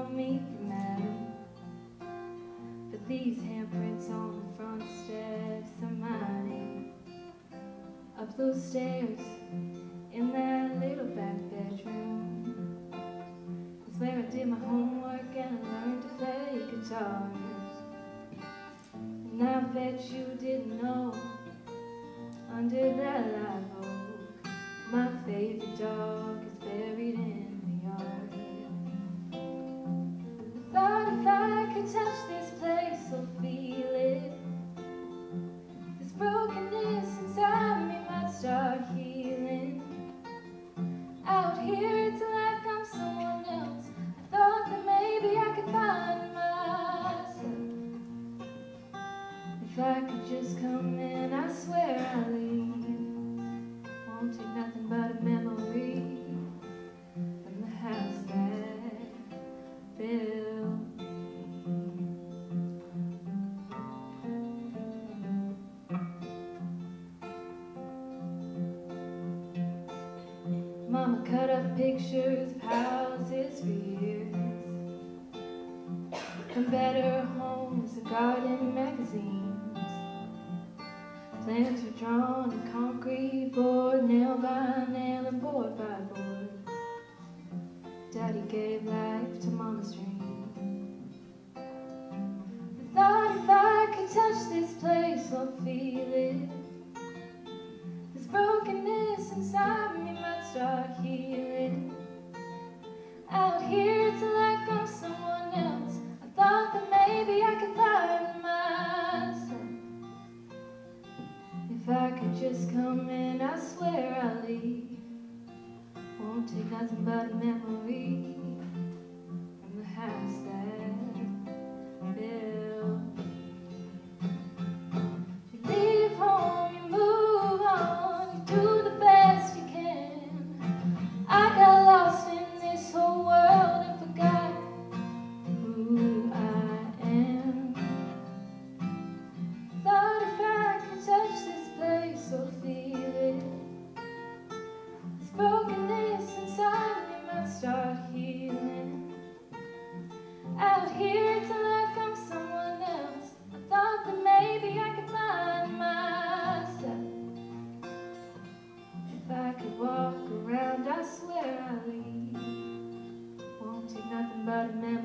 call me madam, but these handprints on the front steps are mine. Up those stairs in that little back bedroom is where I did my homework and I learned to play guitar. And I bet you didn't know, under that live oak, my favorite dog is buried in the yard. I thought if I could touch this place or feel it, this brokenness inside me might start healing. Out here it's like I'm someone else. I thought that maybe I could find myself. If I could just come in, I swear I'll leave. Won't take nothing but a memory from the house that built me. Mama cut up pictures of houses for years, and better homes and garden magazines. Plans were drawn in concrete board, nail by nail and board by board. Daddy gave life to Mama's dream. I thought if I could touch this place or feel it, this brokenness inside me might start healing. Out here it's like I'm someone else. I thought that maybe I could find myself. If I could just come in, I swear I'll leave. Won't take nothing but a memory from the house that built me. You leave home, you move on, you do the best you can. I got lost in this whole world and forgot who I am. Thought if I could touch this place or feel it, this brokenness inside me might start healing. Out here it's like I'm someone else. I thought that maybe I could find myself. If I could walk around, I swear I'll leave. Won't take nothing but a memory